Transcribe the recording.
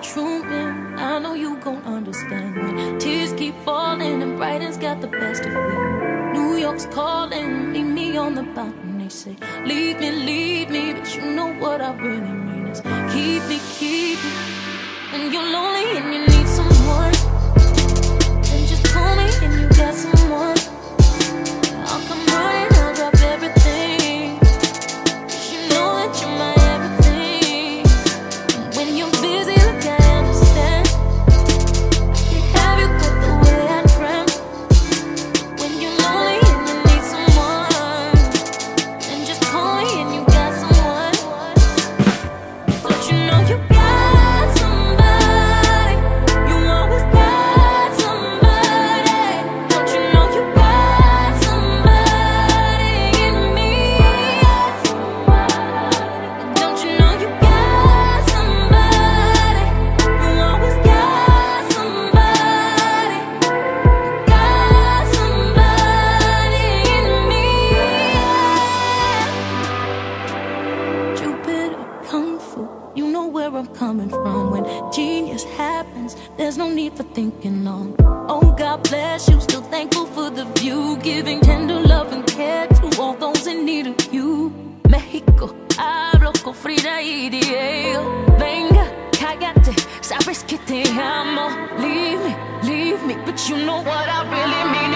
Truman, I know you gon' understand when tears keep falling and Brighton's got the best of me. New York's calling, meet me on the balcony. They say, leave me, but you know what I really mean is keep me. When you're lonely and you need someone, then just call me and you got someone. I'll come running, I'll drop everything, 'cause you know that you're my everything. And when you're busy, look, I understand. I can't have you quite the way I dreamt. When you're lonely and you need someone, then just call me and you got someone. Don't you know you got somebody? You always got somebody. Don't you know you got somebody in me? Don't you know you got somebody? You always got somebody. Got somebody in me. Jupiter, Kung Fu, you know where I'm coming from. When genius happens, there's no need for thinking long. Oh, God bless you, still thankful for the view, giving tender love and care to all those in need of you. Mexico, hablo con Frida y Diego. Venga, cállate, sabes que te amo. Leave me, but you know what I really mean.